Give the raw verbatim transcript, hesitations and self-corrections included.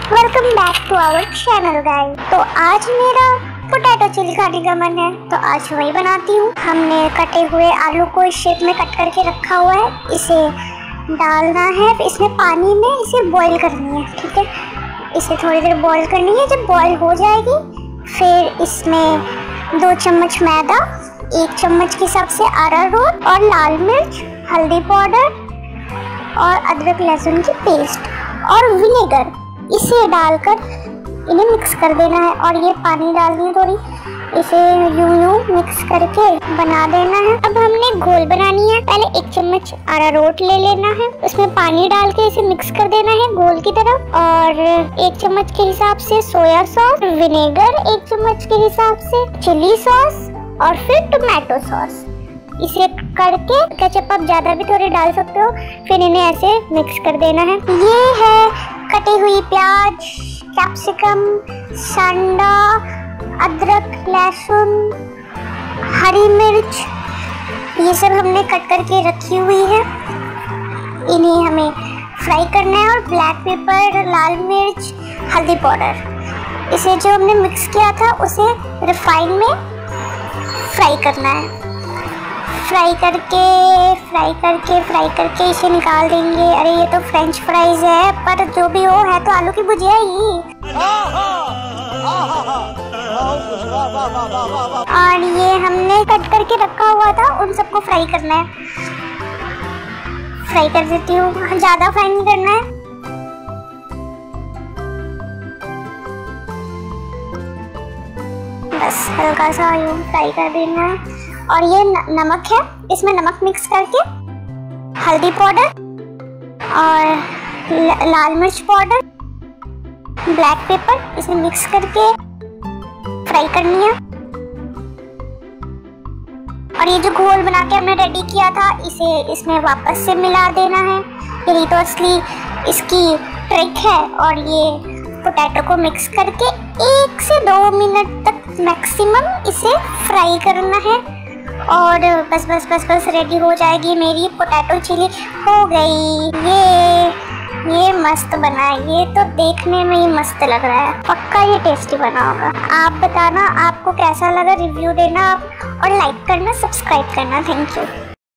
Welcome back to our channel guys. तो आज मेरा पोटैटो चिली खाने का मन है तो आज वही बनाती हूँ। हमने कटे हुए आलू को इस शेप में कट करके रखा हुआ है, इसे डालना है। इसमें पानी में इसे बॉईल करनी है, ठीक है। इसे थोड़ी देर बॉईल करनी है। जब बॉईल हो जाएगी फिर इसमें दो चम्मच मैदा, एक चम्मच के हिसाब से अरारोट और लाल मिर्च, हल्दी पाउडर और अदरक लहसुन की पेस्ट और विनेगर, इसे डालकर इन्हें मिक्स कर देना है। और ये पानी डालनी है थोड़ी, इसे यूं यूं मिक्स करके बना देना है। अब हमने घोल बनानी है। पहले एक चम्मच अरारोट ले लेना है, उसमें पानी डाल के इसे मिक्स कर देना है घोल की तरफ। और एक चम्मच के हिसाब से सोया सॉस, विनेगर एक चम्मच के हिसाब से, चिली सॉस और फिर टोमेटो सॉस। इसे करके केचप आप ज्यादा भी थोड़े डाल सकते हो। फिर इन्हें ऐसे मिक्स कर देना है। ये है कटी हुई प्याज, कैप्सिकम, सांडा, अदरक, लहसुन, हरी मिर्च, ये सब हमने कट करके रखी हुई है। इन्हें हमें फ्राई करना है। और ब्लैक पेपर, लाल मिर्च, हल्दी पाउडर, इसे जो हमने मिक्स किया था उसे रिफाइन में फ्राई करना है। फ्राई करके फ्राई करके फ्राई करके इसे निकाल देंगे। अरे ये तो फ्रेंच फ्राइज है, पर जो भी हो है तो आलू की भुजिया ही। और ये हमने कट करके रखा हुआ था, उन सबको फ्राई करना है। फ्राई कर देती हूँ, ज्यादा फ्राई नहीं करना है। बस हल्का सा यूं फ्राई कर देना है। और ये नमक है, इसमें नमक मिक्स करके, हल्दी पाउडर और लाल मिर्च पाउडर, ब्लैक पेपर, इसे मिक्स करके फ्राई करनी है। और ये जो घोल बना के हमने रेडी किया था, इसे इसमें वापस से मिला देना है। यही तो असली इसकी ट्रिक है। और ये पोटैटो को मिक्स करके एक से दो मिनट तक मैक्सिमम इसे फ्राई करना है। और बस बस बस बस रेडी हो जाएगी मेरी पोटैटो चिली। हो गई। ये ये मस्त बना है। ये तो देखने में ही मस्त लग रहा है। पक्का ये टेस्टी बना होगा। आप बताना आपको कैसा लगा, रिव्यू देना आप, और लाइक करना, सब्सक्राइब करना। Thank you.